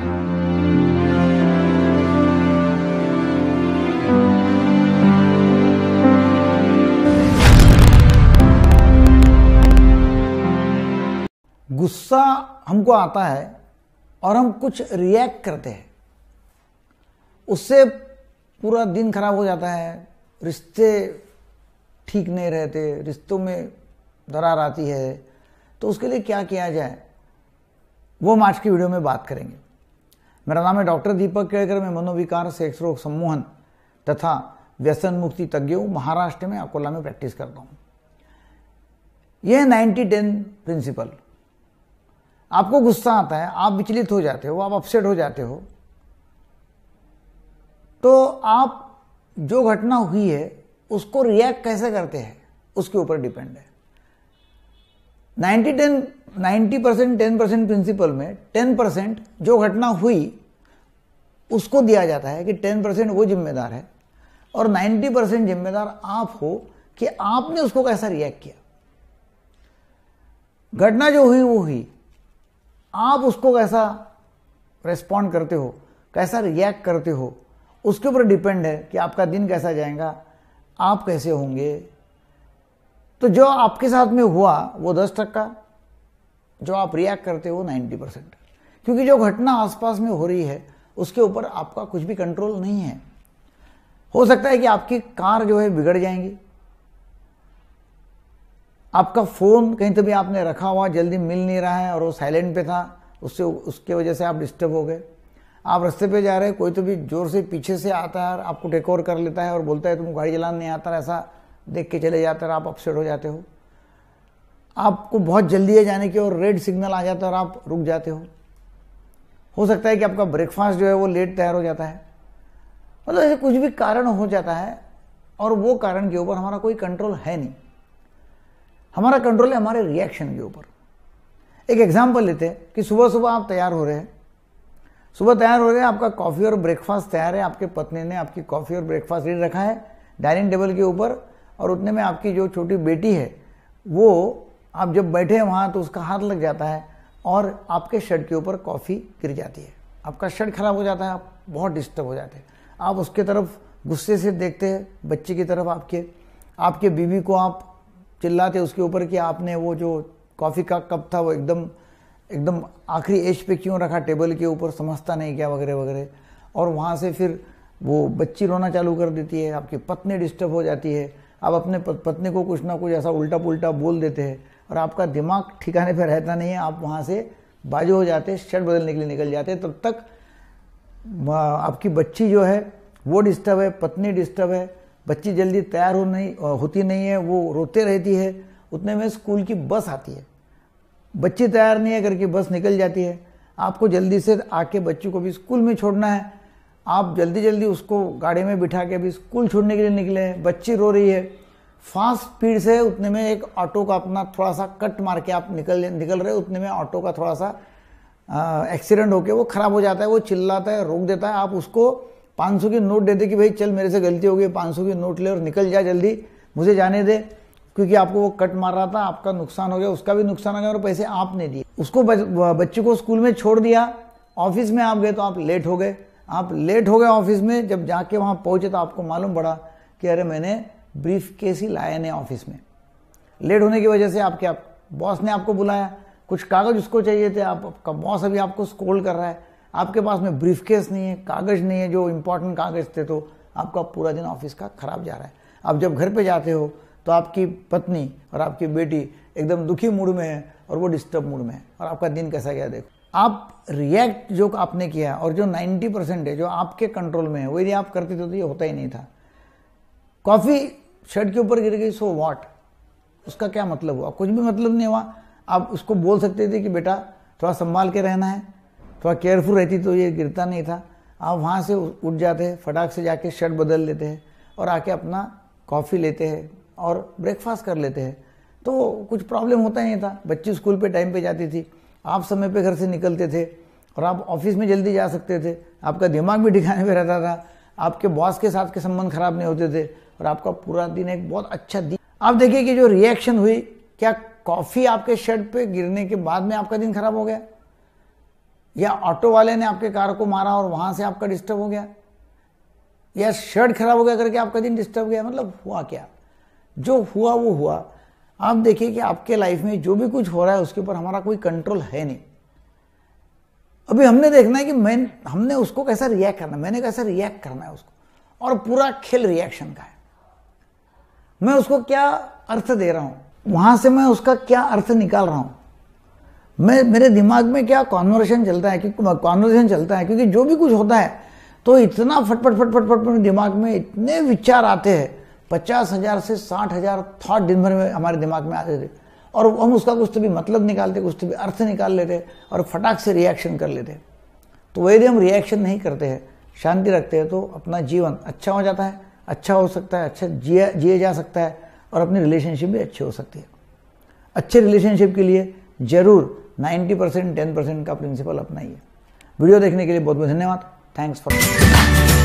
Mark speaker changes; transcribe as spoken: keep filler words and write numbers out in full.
Speaker 1: गुस्सा हमको आता है और हम कुछ रिएक्ट करते हैं, उससे पूरा दिन खराब हो जाता है, रिश्ते ठीक नहीं रहते, रिश्तों में दरार आती है। तो उसके लिए क्या किया जाए वो हम आज की वीडियो में बात करेंगे। मेरा नाम है डॉक्टर दीपक केड़कर। मैं मनोविकार, सेक्स रोग सम्मोहन तथा व्यसन मुक्ति तज्ञ हूँ। महाराष्ट्र में अकोला में प्रैक्टिस करता हूँ। यह नाइन्टी टेन प्रिंसिपल। आपको गुस्सा आता है, आप विचलित हो जाते हो, आप अपसेट हो जाते हो, तो आप जो घटना हुई है उसको रिएक्ट कैसे करते हैं उसके ऊपर डिपेंड है। Ninety ten ninety percent ten percent principle में टेन परसेंट जो घटना हुई उसको दिया जाता है कि टेन परसेंट वो जिम्मेदार है और नाइन्टी परसेंट जिम्मेदार आप हो कि आपने उसको कैसा रिएक्ट किया। घटना जो हुई वो हुई, आप उसको कैसा रेस्पॉन्ड करते हो, कैसा रिएक्ट करते हो, उसके ऊपर डिपेंड है कि आपका दिन कैसा जाएगा, आप कैसे होंगे। तो जो आपके साथ में हुआ वो दस टक्का, जो आप रिएक्ट करते हो नाइन्टी परसेंट। क्योंकि जो घटना आसपास में हो रही है उसके ऊपर आपका कुछ भी कंट्रोल नहीं है। हो सकता है कि आपकी कार जो है बिगड़ जाएंगी, आपका फ़ोन कहीं तो भी आपने रखा हुआ जल्दी मिल नहीं रहा है और वो साइलेंट पे था, उससे उसके वजह से आप डिस्टर्ब हो गए। आप रास्ते पे जा रहे हैं, कोई तो भी जोर से पीछे से आता है और आपको टेक ओवर कर लेता है और बोलता है तुमको गाड़ी चलाना नहीं आता, ऐसा देख के चले जाते हैं, आप अपसेट हो जाते हो। आपको बहुत जल्दी है जाने की और रेड सिग्नल आ जाता है और आप रुक जाते हो। हो सकता है कि आपका ब्रेकफास्ट जो है वो लेट तैयार हो जाता है। मतलब ऐसे कुछ भी कारण हो जाता है और वो कारण के ऊपर हमारा कोई कंट्रोल है नहीं। हमारा कंट्रोल है हमारे रिएक्शन के ऊपर। एक एग्जांपल लेते हैं कि सुबह सुबह आप तैयार हो रहे हैं, सुबह तैयार हो रहे हैं, आपका कॉफ़ी और ब्रेकफास्ट तैयार है, आपके पत्नी ने आपकी कॉफ़ी और ब्रेकफास्ट रेडी रखा है डाइनिंग टेबल के ऊपर, और उतने में आपकी जो छोटी बेटी है वो, आप जब बैठे हैं वहाँ तो उसका हाथ लग जाता है और आपके शर्ट के ऊपर कॉफ़ी गिर जाती है, आपका शर्ट खराब हो जाता है, आप बहुत डिस्टर्ब हो जाते हैं। आप उसके तरफ गुस्से से देखते हैं, बच्चे की तरफ आपके आपके बीवी को आप चिल्लाते उसके ऊपर कि आपने वो जो कॉफ़ी का कप था वो एकदम एकदम आखिरी एज पे क्यों रखा टेबल के ऊपर, समझता नहीं क्या वगैरह वगैरह। और वहाँ से फिर वो बच्ची रोना चालू कर देती है, आपकी पत्नी डिस्टर्ब हो जाती है, आप अपने पत्नी को कुछ ना कुछ ऐसा उल्टा पुल्टा बोल देते हैं और आपका दिमाग ठिकाने पे रहता नहीं है। आप वहाँ से बाजू हो जाते, शर्ट बदलने के लिए निकल जाते। तब तक आपकी बच्ची जो है वो डिस्टर्ब है, पत्नी डिस्टर्ब है, बच्ची जल्दी तैयार हो नहीं होती नहीं है, वो रोते रहती है। उतने में स्कूल की बस आती है, बच्ची तैयार नहीं है करके बस निकल जाती है। आपको जल्दी से आके बच्ची को भी स्कूल में छोड़ना है, आप जल्दी जल्दी उसको गाड़ी में बिठा के भी स्कूल छोड़ने के लिए निकले हैं। बच्ची रो रही है, फास्ट स्पीड से, उतने में एक ऑटो का अपना थोड़ा सा कट मार के आप निकल निकल रहे, उतने में ऑटो का थोड़ा सा एक्सीडेंट होके वो खराब हो जाता है, वो चिल्लाता है, रोक देता है। आप उसको पाँच सौ की नोट देते कि भाई चल मेरे से गलती हो गई, पाँच सौ की नोट ले और निकल जा जल्दी, मुझे जाने दे, क्योंकि आपको वो कट मार रहा था, आपका नुकसान हो गया, उसका भी नुकसान हो गया और पैसे आपने दिए। उसको बच्चे को स्कूल में छोड़ दिया, ऑफिस में आप गए तो आप लेट हो गए। आप लेट हो गए ऑफिस में, जब जाके वहाँ पहुँचे तो आपको मालूम पड़ा कि अरे मैंने ब्रीफ केस ही लाया नहीं ऑफिस में। लेट होने की वजह से आपके आप, बॉस ने आपको बुलाया, कुछ कागज उसको चाहिए थे, आप, आपका बॉस अभी आपको स्कोल्ड कर रहा है, आपके पास में ब्रीफ केस नहीं है, कागज नहीं है जो इंपॉर्टेंट कागज थे, तो आपका पूरा दिन ऑफिस का खराब जा रहा है। आप जब घर पे जाते हो तो आपकी पत्नी और आपकी बेटी एकदम दुखी मूड में है और वो डिस्टर्ब मूड में है और आपका दिन कैसा गया देखो। आप रिएक्ट जो आपने किया और जो नाइन्टी परसेंट है जो आपके कंट्रोल में है वो यदि आप करते थे तो ये होता ही नहीं था। कॉफ़ी शर्ट के ऊपर गिर गई, सो व्हाट, उसका क्या मतलब हुआ? कुछ भी मतलब नहीं हुआ। आप उसको बोल सकते थे कि बेटा थोड़ा संभाल के रहना है, थोड़ा केयरफुल रहती तो ये गिरता नहीं था। आप वहाँ से उठ जाते हैं, फटाक से जाके शर्ट बदल लेते हैं और आके अपना कॉफ़ी लेते हैं और ब्रेकफास्ट कर लेते हैं, तो कुछ प्रॉब्लम होता ही नहीं था। बच्ची स्कूल पे टाइम पे जाती थी, आप समय पे घर से निकलते थे और आप ऑफिस में जल्दी जा सकते थे, आपका दिमाग भी ठिकाने पे रहता था, आपके बॉस के साथ के संबंध खराब नहीं होते थे और आपका पूरा दिन एक बहुत अच्छा दिन। आप देखिए कि जो रिएक्शन हुई, क्या कॉफ़ी आपके शर्ट पे गिरने के बाद में आपका दिन खराब हो गया? या ऑटो वाले ने आपके कार को मारा और वहां से आपका डिस्टर्ब हो गया, या शर्ट खराब हो गया करके आपका दिन डिस्टर्ब गया, मतलब हुआ क्या? जो हुआ वो हुआ। आप देखिए कि आपके लाइफ में जो भी कुछ हो रहा है उसके ऊपर हमारा कोई कंट्रोल है नहीं। अभी हमने देखना है कि मैं हमने उसको कैसा रिएक्ट करना है, मैंने कैसा रिएक्ट करना है उसको, और पूरा खेल रिएक्शन का है। मैं उसको क्या अर्थ दे रहा हूं, वहां से मैं उसका क्या अर्थ निकाल रहा हूं, मैं मेरे दिमाग में क्या कॉन्वर्सेशन चलता है, कॉन्वर्सेशन चलता है, क्योंकि जो भी कुछ होता है तो इतना फटफट फटफट फटफट दिमाग में इतने विचार आते हैं, पचास हजार से साठ हजार थॉट दिन भर में हमारे दिमाग में आते थे, और हम उसका कुछ तो भी मतलब निकालते, कुछ तो भी अर्थ निकाल लेते और फटाक से रिएक्शन कर लेते। तो यदि हम रिएक्शन नहीं करते हैं, शांति रखते हैं, तो अपना जीवन अच्छा हो जाता है, अच्छा हो सकता है, अच्छा जिया जिए जा सकता है, और अपनी रिलेशनशिप भी अच्छी हो सकती है। अच्छे रिलेशनशिप के लिए जरूर नाइन्टी परसेंट टेन परसेंट का प्रिंसिपल अपनाइए। वीडियो देखने के लिए बहुत बहुत धन्यवाद। Thanks for